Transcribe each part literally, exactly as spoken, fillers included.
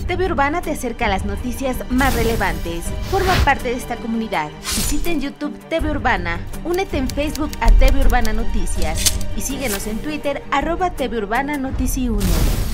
T V Urbana te acerca a las noticias más relevantes. Forma parte de esta comunidad. Visita en YouTube T V Urbana. Únete en Facebook a T V Urbana Noticias. Y síguenos en Twitter, arroba T V Urbana Notici uno.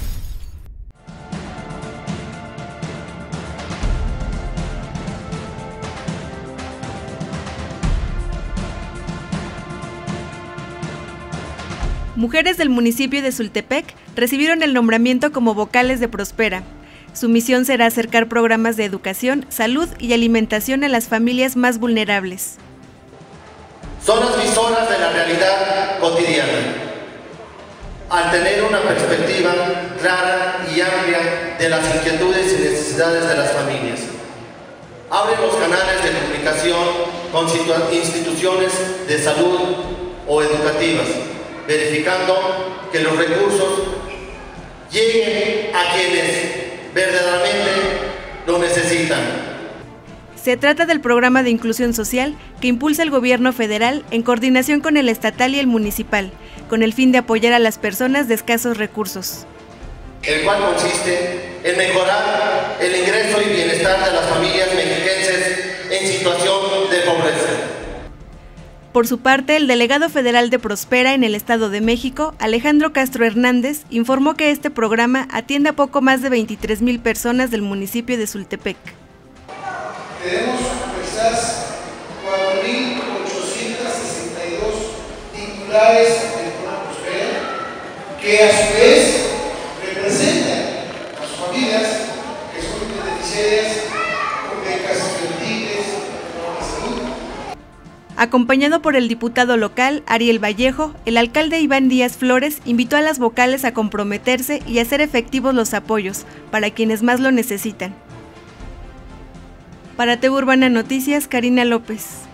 Mujeres del municipio de Sultepec recibieron el nombramiento como vocales de Prospera. Su misión será acercar programas de educación, salud y alimentación a las familias más vulnerables. Son las visoras de la realidad cotidiana. Al tener una perspectiva clara y amplia de las inquietudes y necesidades de las familias, abren los canales de comunicación con instituciones de salud o educativas, verificando que los recursos lleguen a quienes verdaderamente lo necesitan. Se trata del programa de inclusión social que impulsa el gobierno federal en coordinación con el estatal y el municipal, con el fin de apoyar a las personas de escasos recursos. El cual consiste en mejorar el ingreso y bienestar de las familias mexiquenses en situación de pobreza. Por su parte, el delegado federal de Prospera en el Estado de México, Alejandro Castro Hernández, informó que este programa atiende a poco más de veintitrés mil personas del municipio de Sultepec. Tenemos quizás cuatro mil ochocientos sesenta y dos titulares del programa Prospera, que a su vez representan a sus familias que son beneficiarias con becas estudiantiles, programas de salud. Acompañado por el diputado local, Ariel Vallejo, el alcalde Iván Díaz Flores invitó a las vocales a comprometerse y hacer efectivos los apoyos para quienes más lo necesitan. Para T V Urbana Noticias, Karina López.